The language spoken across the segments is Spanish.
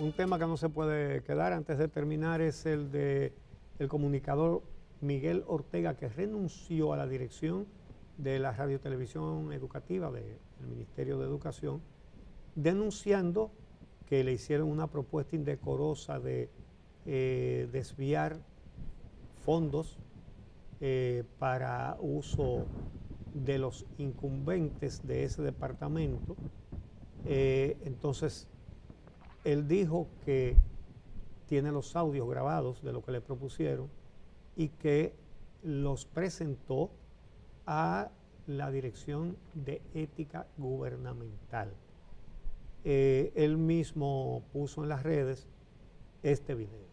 un tema que no se puede quedar antes de terminar es el de el comunicador Miguel Ortega, que renunció a la dirección de la radiotelevisión educativa del Ministerio de Educación, denunciando que le hicieron una propuesta indecorosa de desviar fondos para uso de los incumbentes de ese departamento. Entonces, él dijo que tiene los audios grabados de lo que le propusieron y que los presentó a la Dirección de Ética Gubernamental. Él mismo puso en las redes este video.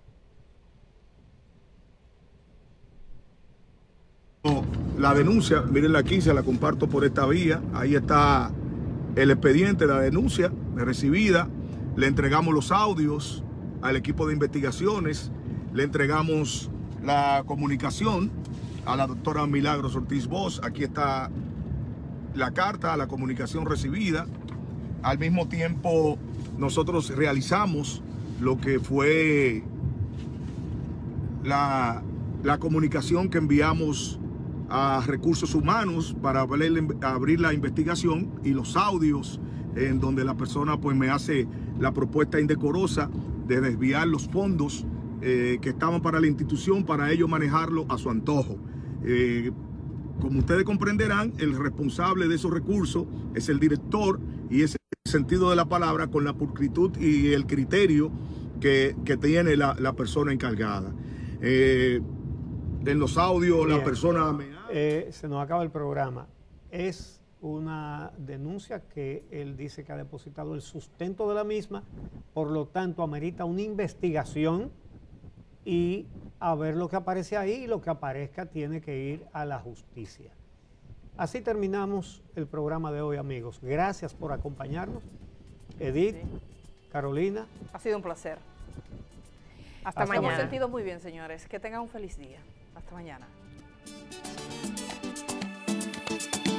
La denuncia, mírenla aquí, se la comparto por esta vía. Ahí está el expediente de la denuncia recibida. Le entregamos los audios al equipo de investigaciones, le entregamos la comunicación a la doctora Milagros Ortiz Bosch. Aquí está la carta, la comunicación recibida. Al mismo tiempo, nosotros realizamos lo que fue la comunicación que enviamos a Recursos Humanos para abrir la investigación, y los audios en donde la persona pues me hace la propuesta indecorosa de desviar los fondos que estaban para la institución para ellos manejarlo a su antojo. Como ustedes comprenderán, el responsable de esos recursos es el director, y ese sentido de la palabra, con la pulcritud y el criterio que tiene la persona encargada. En los audios, bien, la persona se nos acaba el programa. Es una denuncia que él dice que ha depositado el sustento de la misma, por lo tanto amerita una investigación y a ver lo que aparece ahí, y lo que aparezca tiene que ir a la justicia. Así terminamos el programa de hoy, amigos. Gracias por acompañarnos. Edith, sí. Carolina. Ha sido un placer. Hasta mañana. Nos hemos sentido muy bien, señores. Que tengan un feliz día. Hasta mañana.